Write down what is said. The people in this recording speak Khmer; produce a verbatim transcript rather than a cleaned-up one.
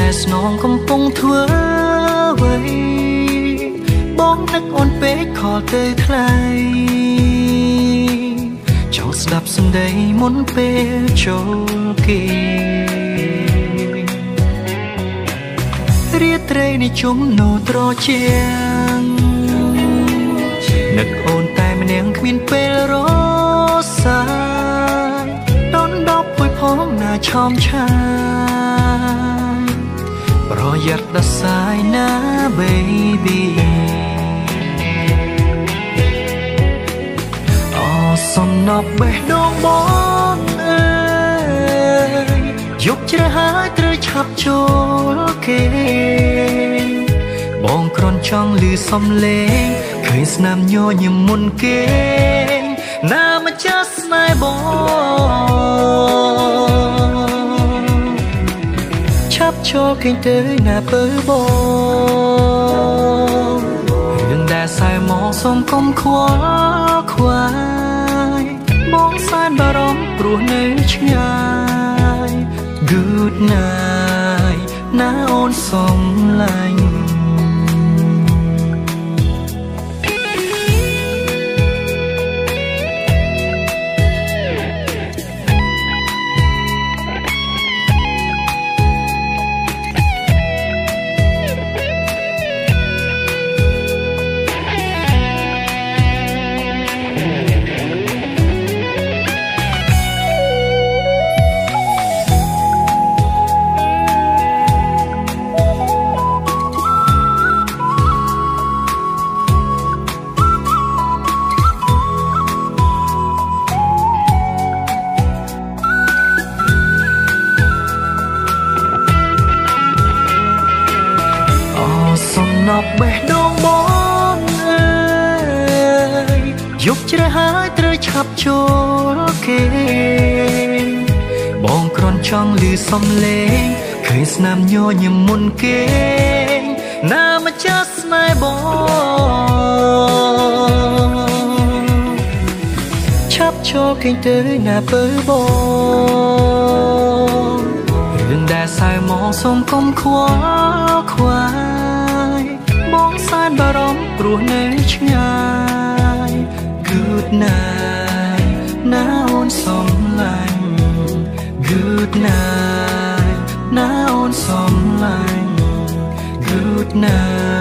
สนองកំពុងធ្វើអ្វីបងនឹកអូនពេកខលទៅថ្លៃចង់ស្ដាប់សំដីមុនពេលចូលគេរាត្រីនេះជុំណូត្រជាងនឹកអូនតែម្នាក់គ្មានពេលរសាយដនដប់ពួយផងណាឆោមឆាយប្រយ័ត្នដសាយណា baby អូសំណប់បេះដូងបងអើយយប់ជ្រៅហើយត្រូវឆាប់ចូលគេបងគ្រាន់ចង់ឮសំឡេងឃើញស្នាមញញឹមមុនគេណាម្ចាស់ស្នេហ៍បងឆាប់ចូលគេងទៅណាពើបងរឿងដែលសែមកសុំកុំខ្វល់ខ្វាយបងសែនបារម្ភព្រោះនៅឆ្ងាយ Good night ណាអូនសំឡាញ់សំណប់បេះដូងបងអើយយប់ជ្រៅហើយត្រូវឆាប់ចូលគេបងគ្រាន់ចង់ឮសំឡេងឃើញស្នាមញញឹមមុនគេណាម្ចាស់ស្នេហ៍បងឆាប់ចូលគេងទៅណាពើបងរឿងដែលសែមកសុំកុំខ្វល់ខ្វាយបងសែនបារម្ភព្រោះនៅឆ្ងាយ Good night ណាអូនសំឡាញ់ Good night ណាអូនសំឡាញ់ Good night